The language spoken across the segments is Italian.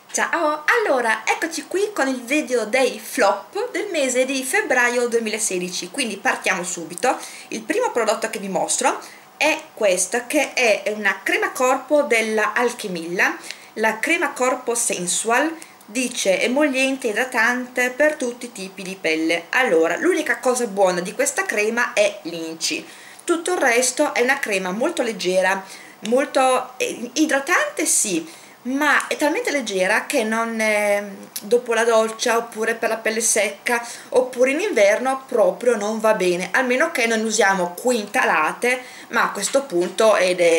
Ciao, allora eccoci qui con il video dei flop del mese di febbraio 2016, quindi partiamo subito. Il primo prodotto che vi mostro è questa, che è una crema corpo della Alchemilla, la crema corpo sensual, dice emolliente e idratante per tutti i tipi di pelle. Allora, l'unica cosa buona di questa crema è l'inci, tutto il resto è una crema molto leggera, molto idratante sì, ma è talmente leggera che non dopo la doccia oppure per la pelle secca oppure in inverno proprio non va bene, almeno che non usiamo quintalate, ma a questo punto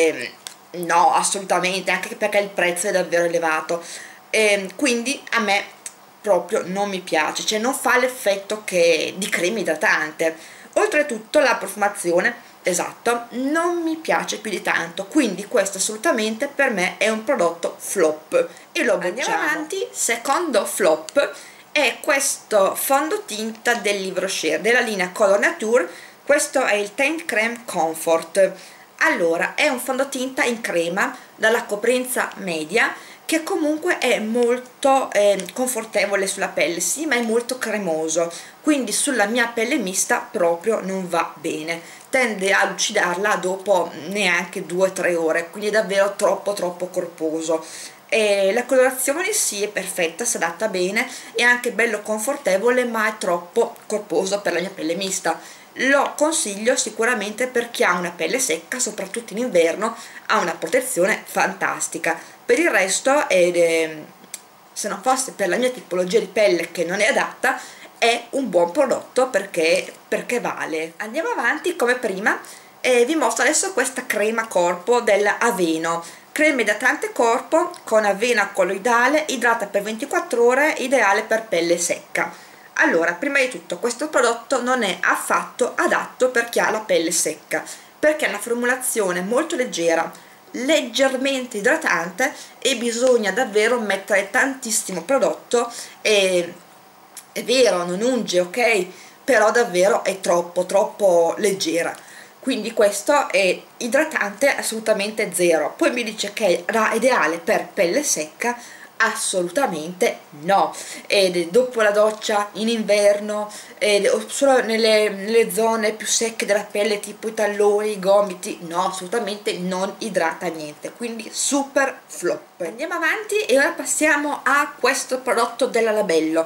no, assolutamente, anche perché il prezzo è davvero elevato, quindi a me proprio non mi piace, cioè non fa l'effetto di crema idratante. Oltretutto la profumazione, esatto, non mi piace più di tanto, quindi questo assolutamente per me è un prodotto flop e lo bocciamo. Andiamo avanti. Secondo flop è questo fondotinta del Livre Share della linea Color Nature. Questo è il Tint Creme Comfort. Allora, è un fondotinta in crema dalla coprenza media, che comunque è molto confortevole sulla pelle, sì, ma è molto cremoso, quindi sulla mia pelle mista proprio non va bene, tende a lucidarla dopo neanche 2-3 ore, quindi è davvero troppo corposo. La colorazione sì, è perfetta, si adatta bene, è anche bello confortevole, ma è troppo corposo per la mia pelle mista. Lo consiglio sicuramente per chi ha una pelle secca, soprattutto in inverno, ha una protezione fantastica. Per il resto, se non fosse per la mia tipologia di pelle che non è adatta, è un buon prodotto perché vale. Andiamo avanti come prima e vi mostro adesso questa crema corpo dell'Aveno, crema idratante corpo con avena colloidale, idrata per 24 ore, ideale per pelle secca. Allora, prima di tutto, questo prodotto non è affatto adatto per chi ha la pelle secca, perché è una formulazione molto leggera, leggermente idratante e bisogna davvero mettere tantissimo prodotto. E è vero, non unge, ok, però davvero è troppo leggera, quindi questo è idratante assolutamente zero. Poi mi dice che è ideale per pelle secca, assolutamente no, ed dopo la doccia in inverno, solo nelle zone più secche della pelle tipo i talloni, i gomiti, no, assolutamente non idrata niente, quindi super flop. Andiamo avanti e ora passiamo a questo prodotto della Labello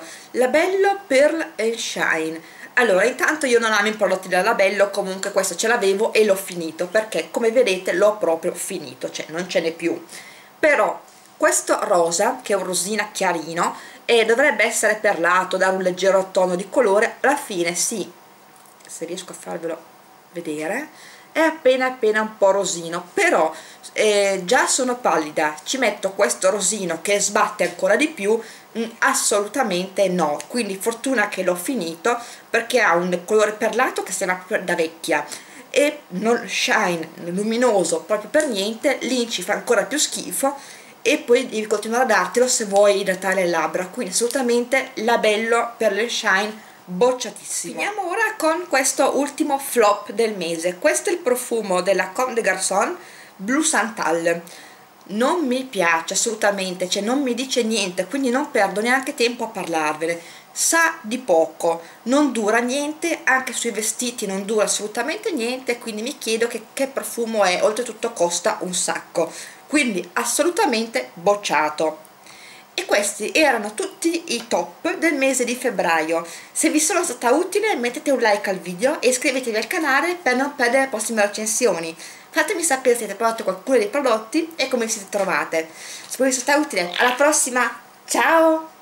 Pearl and Shine. Allora, intanto io non amo i prodotti della Labello, comunque questo ce l'avevo e l'ho finito, perché come vedete l'ho proprio finito, cioè non ce n'è più. Però questo rosa, che è un rosina chiarino e dovrebbe essere perlato, dare un leggero tono di colore, alla fine sì, se riesco a farvelo vedere, è appena un po' rosino, però già sono pallida, ci metto questo rosino che sbatte ancora di più, assolutamente no, quindi fortuna che l'ho finito perché ha un colore perlato che sembra proprio da vecchia e non shine, luminoso proprio per niente, lì ci fa ancora più schifo e poi devi continuare a dartelo se vuoi idratare le labbra, quindi assolutamente Labello Pearl & Shine bocciatissimo. Finiamo ora con questo ultimo flop del mese. Questo è il profumo della Comme des Garçons Blue Santal. Non mi piace assolutamente, cioè non mi dice niente, quindi non perdo neanche tempo a parlarvene. Sa di poco, non dura niente, anche sui vestiti non dura assolutamente niente, quindi mi chiedo che profumo è, oltretutto costa un sacco, quindi assolutamente bocciato. E questi erano tutti i top del mese di febbraio. Se vi sono stata utile mettete un like al video e iscrivetevi al canale per non perdere le prossime recensioni. Fatemi sapere se avete provato qualcuno dei prodotti e come vi siete trovate. Se vi è stata utile, alla prossima, ciao!